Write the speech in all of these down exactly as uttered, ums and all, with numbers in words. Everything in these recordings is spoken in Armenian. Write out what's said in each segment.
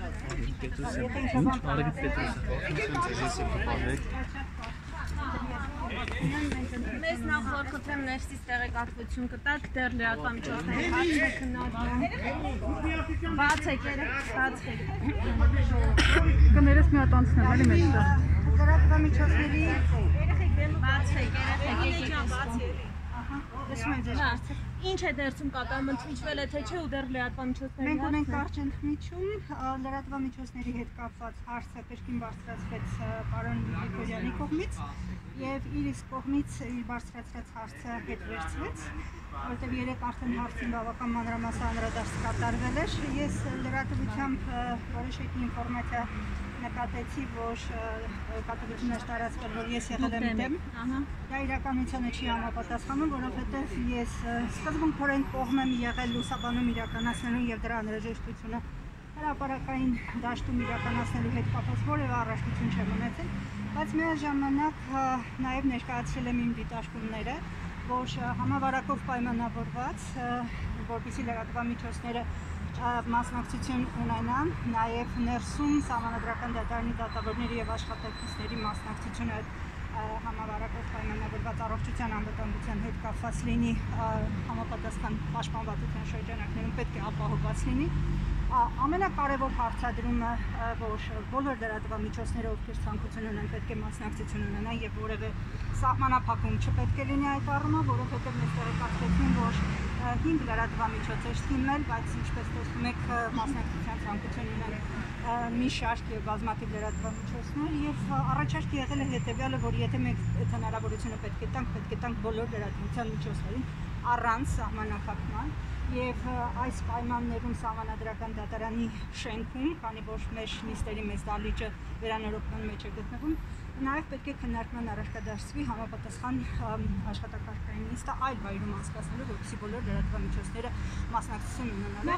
Մեզ նախ որ կտրեմ ներսից տեղեկատվություն կտակ, դեռ լրատվամիջոցների հարցը քննարկվում։ Բացեք, երեք, բացեք։ Կներես մի հատ անցնեմ, էլի մեջտեղ։ Լրատվամիջոցների բացեք, երեք, եկեք։ Ինչ է դերձում կատարում, ընդմիջվել է թե չէ ու դեռ լրատվամիջոցների Մենք ունենք կարճ ընդմիջում, լրատվամիջոցների հետ կապված հարցը կրկին բարձրացվեց պարոն Գրիգորյանի կողմից եւ իր իսկ կողմից իր բարձրացրած հարցը հետ վերցվեց, որտեղ երեք արդեն հարցին բավական մանրամասն անդրադարձ կատարվել էր։ Ես լրատվությամբ որոշակի ինֆորմացիա նկատեցի, որ կատակցություններ տարածվել, որ ես եղել եմ դեմ, դա իրականությանը չի համապատասխանում, որովհետև ես սկզբունքորեն կողմ եմ եղել լուսաբանում իրականացնելու եւ դրա անհրաժեշտությունը հրապարակային դաշտում իրականացնելու հետ կապված որևէ առարկություն չեմ ունեցել, բայց միաժամանակ նաեւ ներկայացրել եմ իմ դիտարկումները, որ համավարակով պայմանավորված, որպեսզի լրատվամիջոցները մասնակցություն ունենան, նաև ներսում սահմանադրական դատարանի դատավորների եւ աշխատակիցների մասնակցությունը համավարակով պայմանավորված առողջության անվտանգության հետ կապված լինի համապատասխան պաշտպանվածության շրջանակներում պետք է ապահովված լինի։ Ամենակարևոր հարցադրումը, որ բոլոր լրատվամիջոցները, ովքեր ցանկություն ունեն, պետք է մասնակցություն ունենան եւ որևէ սահմանափակում չպետք է լինի այդ առումով, որովհետեւ մենք տեղեկացրեցին, որ հինգ լրատվամիջոց է թիմել, բայց ինչպես տեսնում եք, մասնակցության ցանկություն ունեն մի շարք եւ բազմաթիվ լրատվամիջոցներ եւ առաջարկը եղել է հետեւյալը, որ եթե մենք այդ հնարավորությունը պետք է տանք, պետք է տանք բոլոր լրատվության միջոցներին առանց սահմանափակման եւ այս պայմաններում սահմանադրական դատարանի շենքում, քանի որ մեր նիստերի մեծ դալիճը վերանորոգման մեջ է գտնվում, նաև պետք է քննարկման առաջադարձվի համապատասխան աշխատակարգային նիստը այլ վայրում անցկացնելու, որպեսզի բոլոր լրատվամիջոցները մասնակցություն ունենալու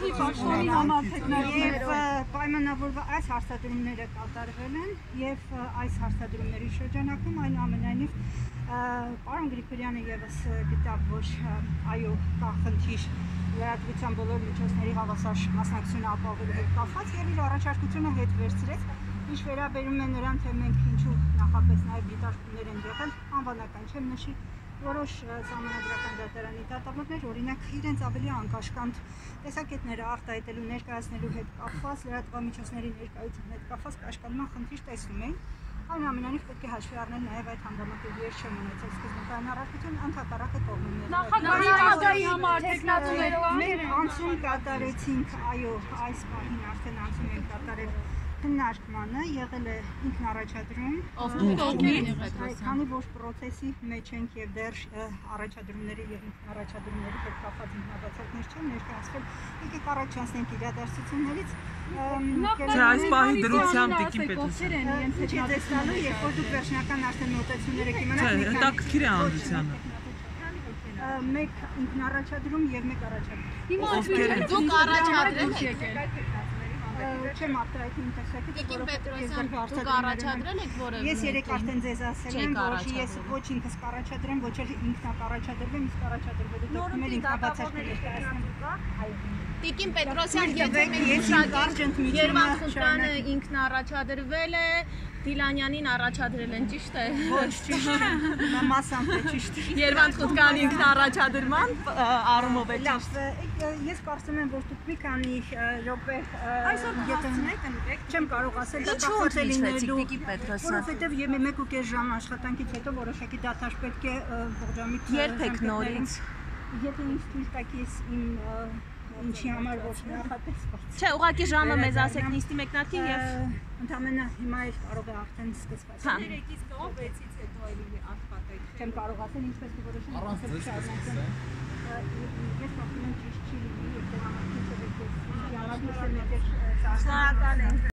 եւ պայմանավորված այս հարցադրումները կատարվել են եւ այս հարցադրումների շրջանակում այնուամենայնիվ պարոն Գրիգորյանը եւս գտավ, որ այո, կա խնդիր լրատվության բոլոր միջոցների հավասար մասնակցությունը ապահովելու հետ կապված եւ իր առաջարկությունը հետ վերցրեց։ Ինչ վերաբերում է նրան, թե մենք ինչու նախապես նաև դիտարկումներ են եղել, անվանական չեմ նշի, որոշ սահմանադրական դատարանի դատավորներ, օրինակ իրենց ավելի անկաշկանդ տեսակետները արտահայտելու ներկայացնելու հետ կապված, լրատվամիջոցների ներկայության հետ կապված կաշկանդման խնդիր տեսնում էին։ Այնուամենայնիվ պետք է հաշվի առնել նաև այդ հանգամանքով ես չեմ ունեցել սկզբնական առարկություն, ընդհակառակը կողմում էր։ Նախագահի համար տեխնատուներով մենք անցում կատարեցինք, այո, այս պահին արդեն անցում ենք կատարել քննարկմանը, եղել է ինքնառաջադրում, քանի որ պրոցեսի մեջ ենք եւ դեռ առաջադրումների եւ ինքնառաջադրումների հետ կապված ինքնաբացակներ չեն ներկայացվել, եկեք առաջացնենք իրադարձություններից։ Չէ, այս պահի դրությամբ Տիկին Պետրոսյան։ Չի տեսնալու, երբ որ դուք վերջնական արդեն նոտացումները կիմանաք։ Չէ, հետաքրքիր է հանդիսանը։ Մեկ ինքնառաջադրում եւ մեկ առաջադրում։ Ովքեր են։ Դուք առաջադրել եք։ Չեմ արտահայտում տեսակետը, Տիկին Պետրոսյան, դուք առաջադրել եք որևէ։ Ես երեք արդեն ձեզ ասել եմ, որ ես ոչ ինքս կառաջադրեմ, ոչ էլ ինքն կառաջադրվեմ, իսկ կառաջադրվելու դեպքում ինքնաբացարկներ ներկայացնեմ։ Տիկին Պետրոսյան, եթե մենք ուշադրենք, Երվանդ Խուտյանը ինքն առաջադրվել է, Դիլանյանին առաջադրել են, ճիշտ է։ Ոչ, ճիշտ չէ, մասամբ է ճիշտ։ Երվանդ Խուտյանի ինքն առաջադրման առումով է ճիշտ։ Ես կարծում եմ, որ դուք մի քանի րոպե չեմ կարող ասել, դա կախված է լինելու, որովհետև մեկ ու կես ժամ աշխատանքից հետո որոշակի դադար պետք է ողջամիտ երբեք նորից։ Եթե ինձ թույլ տաք ես իմ ինչի համար ոչ նախապես բաց։ Չէ, ուղղակի ժամը մեզ ասեք նիստի մեկնարկին եւ ընդամենը հիմա էլ կարող է արդեն սկսված։ Հա։ երեքից կողմեցից հետո այլի աշխատեք։ Չեմ կարող ասել ինչպես կորոշեմ։ Ես կարծում եմ ճիշտ չի լինի, եթե համակարգը դեպի շնորհակալ եմ։